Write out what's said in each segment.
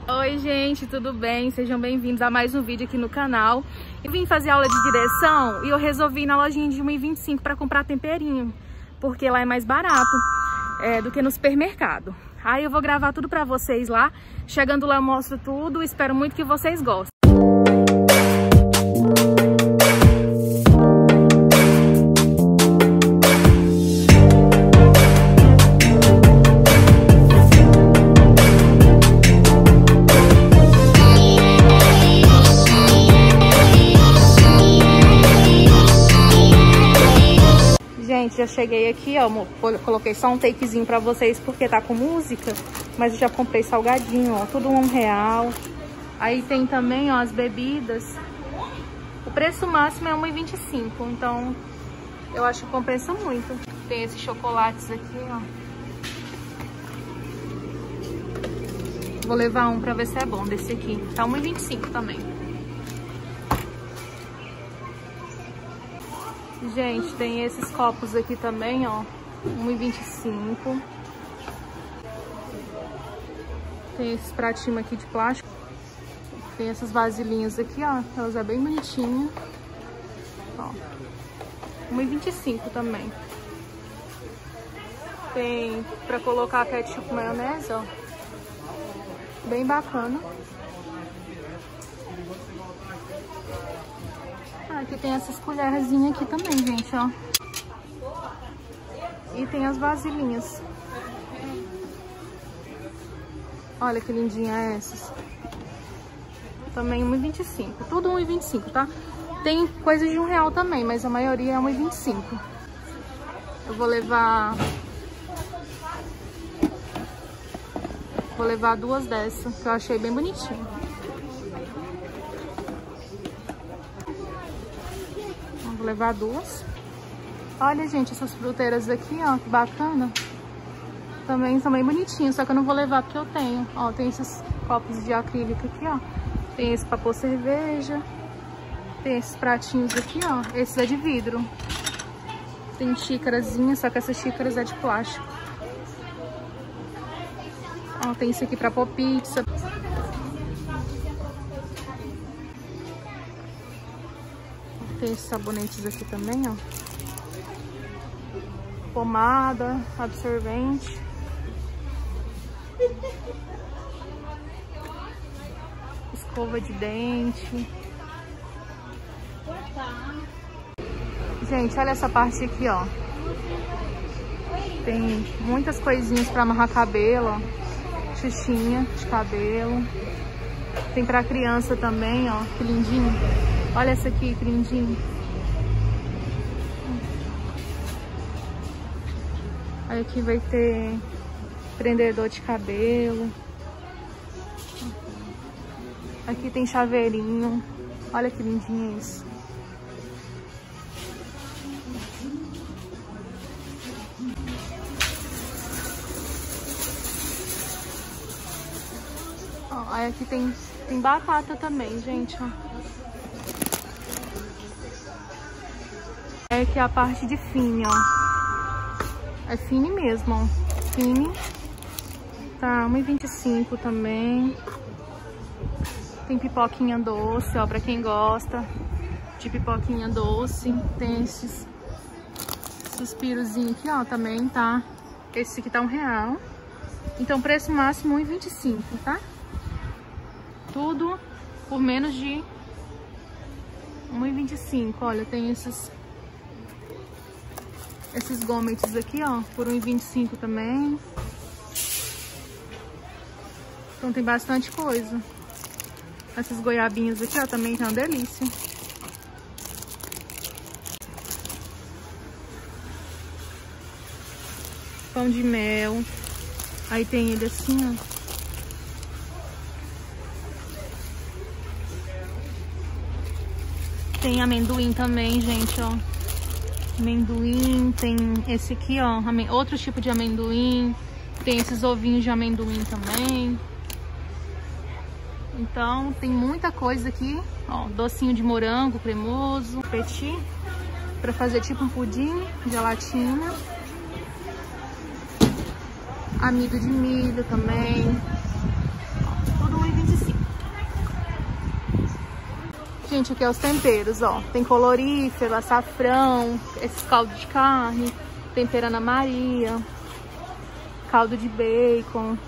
Oi gente, tudo bem? Sejam bem-vindos a mais um vídeo aqui no canal. Eu vim fazer aula de direção e eu resolvi ir na lojinha de 1,25 para comprar temperinho, porque lá é mais barato do que no supermercado. Aí eu vou gravar tudo para vocês lá. Chegando lá eu mostro tudo, espero muito que vocês gostem. Gente, já cheguei aqui, ó, coloquei só um takezinho pra vocês porque tá com música, mas eu já comprei salgadinho, ó, tudo R$1. Aí tem também, ó, as bebidas. O preço máximo é R$1,25, então eu acho que compensa muito. Tem esses chocolates aqui, ó. Vou levar um pra ver se é bom desse aqui. Tá R$1,25 também. Gente, tem esses copos aqui também, ó, R$1,25. Tem esses pratinhos aqui de plástico. Tem essas vasilhinhas aqui, ó, elas é bem bonitinha. Ó, R$1,25 também. Tem pra colocar ketchup, maionese, ó, bem bacana. Aqui tem essas colherzinhas aqui também, gente, ó. E tem as vasilhinhas. Olha que lindinha essas. Também R$1,25. Tudo R$1,25, tá? Tem coisa de R$1 também, mas a maioria é R$1,25. Eu vou levar duas dessas, que eu achei bem bonitinho. Vou levar duas. Olha, gente, essas fruteiras aqui, ó, que bacana. Também são bem bonitinhas, só que eu não vou levar porque eu tenho. Ó, tem esses copos de acrílico aqui, ó. Tem esse pra pôr cerveja. Tem esses pratinhos aqui, ó. Esse é de vidro. Tem xícarazinha, só que essas xícaras é de plástico. Ó, tem esse aqui pra pôr pizza. Tem esses sabonetes aqui também, ó. Pomada, absorvente. Escova de dente. Gente, olha essa parte aqui, ó. Tem muitas coisinhas pra amarrar cabelo, ó. Xuxinha de cabelo. Tem pra criança também, ó. Que lindinho. Olha essa aqui, que lindinho. Aí aqui vai ter prendedor de cabelo. Aqui tem chaveirinho. Olha que lindinho isso. Ó, aí aqui tem batata também, gente, ó. É aqui a parte de fine, ó. É fine mesmo, ó. Fine. Tá, R$1,25 também. Tem pipoquinha doce, ó, pra quem gosta de pipoquinha doce. Tem esses suspirozinho aqui, ó, também, tá? Esse aqui tá R$1. Então, preço máximo R$1,25, tá? Tudo por menos de R$1,25. Olha, tem esses gometes aqui, ó, por R$1,25 também. Então tem bastante coisa. Essas goiabinhas aqui, ó, também tá uma delícia. Pão de mel. Aí tem ele assim, ó. Tem amendoim também, gente, ó. Amendoim, tem esse aqui, ó, outro tipo de amendoim. Tem esses ovinhos de amendoim também. Então, tem muita coisa aqui, ó, docinho de morango cremoso, petit, pra fazer tipo um pudim, gelatina. Amido de milho também. Ó, tudo R$1,25. Gente, aqui é os temperos, ó. Tem colorífero, açafrão, esses caldos de carne, tempero Ana Maria, caldo de bacon.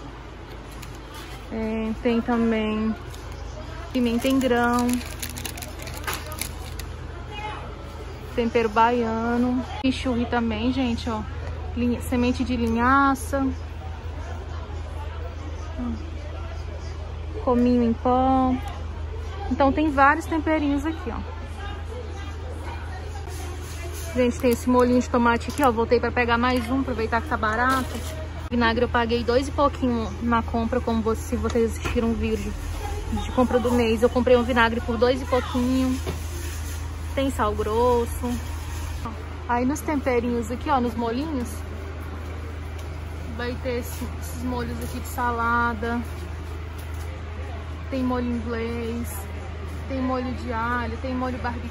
Tem também pimenta em grão, tempero baiano, churri também, gente, ó. Semente de linhaça, cominho em pó. Então tem vários temperinhos aqui, ó. Gente, tem esse molhinho de tomate aqui, ó. Voltei pra pegar mais um, aproveitar que tá barato. Vinagre eu paguei 2 e pouquinho na compra, como se vocês assistiram um vídeo de compra do mês. Eu comprei um vinagre por 2 e pouquinho. Tem sal grosso. Aí nos temperinhos aqui, ó, nos molhinhos, vai ter esses molhos aqui de salada. Tem molho inglês, tem molho de alho, tem molho barbecue.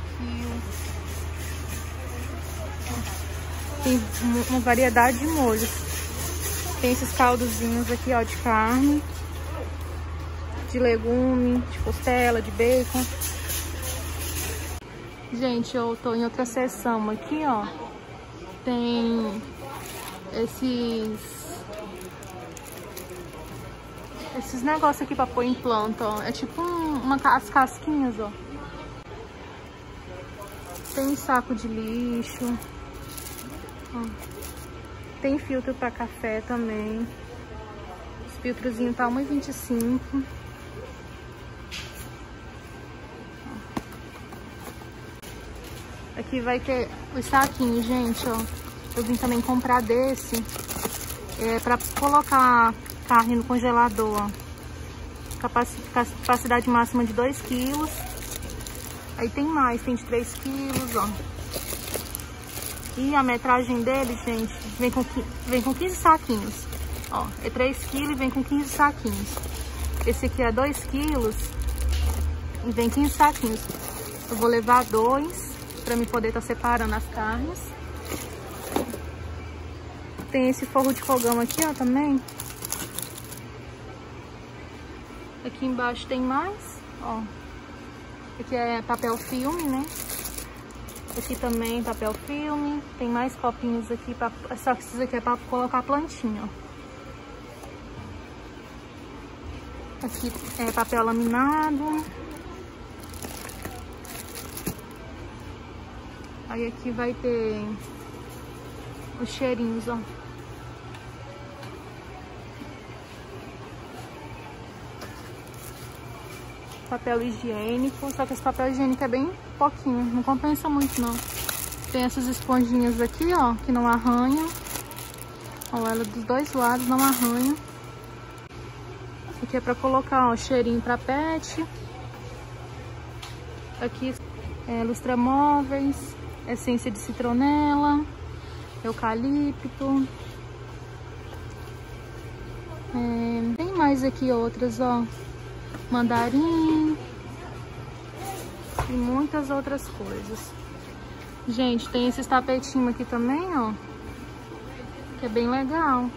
Tem uma variedade de molhos. Tem esses caldozinhos aqui, ó, de carne, de legume, de costela, de bacon. Gente, eu tô em outra seção aqui, ó. Tem esses negócios aqui pra pôr em planta, ó. É tipo as casquinhas, ó. Tem saco de lixo. Ó. Tem filtro pra café também. Esse filtrozinho tá R$1,25. Aqui vai ter os saquinhos, gente, ó. Eu vim também comprar desse. Pra colocar carne no congelador, ó. Capacidade máxima de 2 quilos. Aí tem mais, tem de 3 quilos, ó. E a metragem dele, gente, vem com 15 saquinhos. Ó, é 3 quilos e vem com 15 saquinhos. Esse aqui é 2 quilos e vem 15 saquinhos. Eu vou levar 2 pra me poder estar separando as carnes. Tem esse forro de fogão aqui, ó, também. Aqui embaixo tem mais, ó. Aqui é papel filme, né? Aqui também papel filme. Tem mais copinhos aqui, só que esses aqui é pra colocar plantinha, ó. Aqui é papel laminado. Aí aqui vai ter os cheirinhos, ó. Papel higiênico, só que esse papel higiênico é bem pouquinho, não compensa muito não. Tem essas esponjinhas aqui, ó, que não arranham. Ó, ela dos dois lados não arranha. Aqui é pra colocar, ó, cheirinho pra pet. Aqui é lustramóveis, essência de citronela, eucalipto. Tem mais aqui outras, ó. Mandarim e muitas outras coisas. Gente, tem esses tapetinhos aqui também, ó, que é bem legal.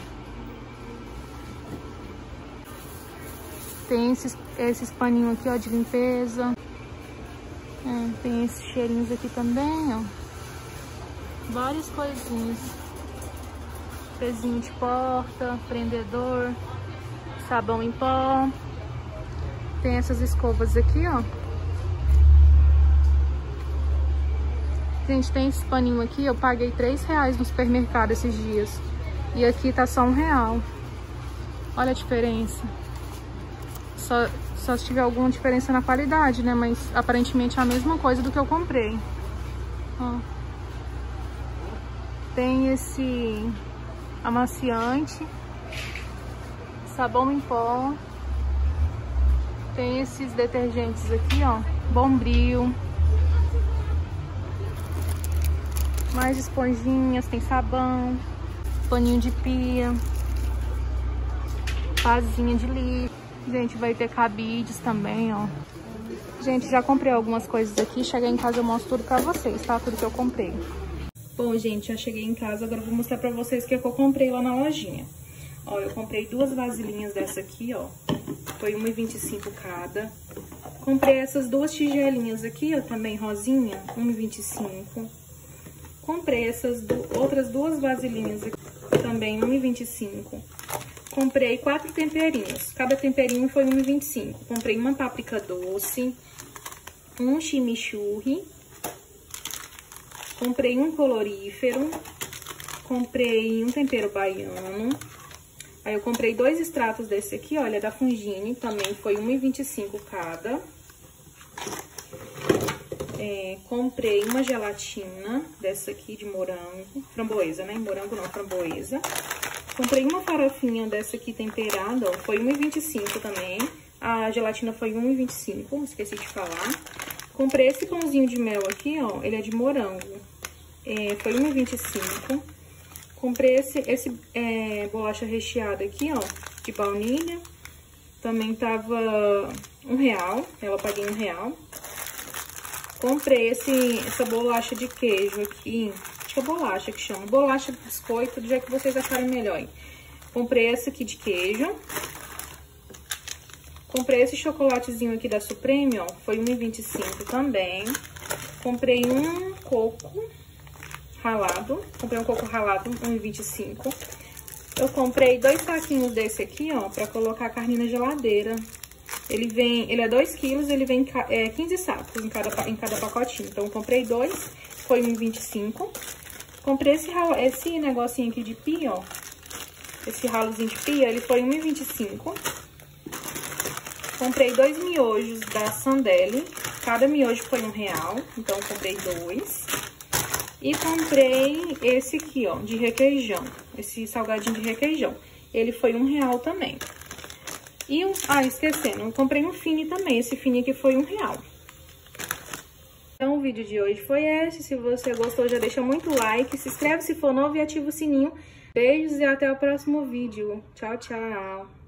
Tem esses paninhos aqui, ó, de limpeza. Tem esses cheirinhos aqui também, ó. Várias coisinhas. Pezinho de porta, prendedor, sabão em pó. Tem essas escovas aqui, ó. Gente, tem esse paninho aqui, eu paguei R$3 no supermercado esses dias. E aqui tá só R$1. Olha a diferença. Só se tiver alguma diferença na qualidade, né? Mas aparentemente é a mesma coisa do que eu comprei. Ó. Tem esse amaciante, sabão em pó. Tem esses detergentes aqui, ó, Bombril. Mais esponjinhas, tem sabão, paninho de pia, pazinha de lixo. Gente, vai ter cabides também, ó. Gente, já comprei algumas coisas aqui. Cheguei em casa, eu mostro tudo pra vocês, tá? Tudo que eu comprei. Bom, gente, já cheguei em casa. Agora eu vou mostrar pra vocês o que eu comprei lá na lojinha. Ó, eu comprei 2 vasilhinhas dessa aqui, ó. Foi R$1,25 cada. Comprei essas duas tigelinhas aqui, ó, também rosinha, R$1,25. Comprei essas outras duas vasilhinhas aqui, também R$1,25. Comprei 4 temperinhos, cada temperinho foi R$1,25. Comprei uma páprica doce, um chimichurri, comprei um colorífero, comprei um tempero baiano. Aí eu comprei 2 extratos desse aqui, olha, da Fungini, também foi R$1,25 cada. Comprei uma gelatina dessa aqui de morango, framboesa, né? Morango não, framboesa. Comprei uma farofinha dessa aqui temperada, ó, foi R$1,25 também. A gelatina foi R$1,25, esqueci de falar. Comprei esse pãozinho de mel aqui, ó, ele é de morango, foi R$1,25. Comprei esse bolacha recheada aqui, ó, de baunilha, também tava R$1, eu paguei R$1. Comprei essa bolacha de queijo aqui, acho que é bolacha que chama, bolacha de biscoito, do jeito que vocês acharem melhor, hein? Comprei essa aqui de queijo. Comprei esse chocolatezinho aqui da Supreme, ó, foi R$1,25 também. Comprei um coco ralado, R$1,25. Eu comprei 2 saquinhos desse aqui, ó, pra colocar a carne na geladeira. Ele é 2 quilos, ele vem 15 sacos em cada pacotinho. Então, eu comprei 2, foi R$1,25. Comprei esse negocinho aqui de pia, ó. Esse ralozinho de pia, ele foi R$1,25. Comprei 2 miojos da Sandelli. Cada miojo foi R$1, então, eu comprei 2. E comprei esse aqui, ó, de requeijão. Esse salgadinho de requeijão. Ele foi R$1 também. E esquecendo, eu comprei um Fini também. Esse Fini aqui foi R$1. Então, o vídeo de hoje foi esse. Se você gostou, já deixa muito like. Se inscreve se for novo e ativa o sininho. Beijos e até o próximo vídeo. Tchau, tchau.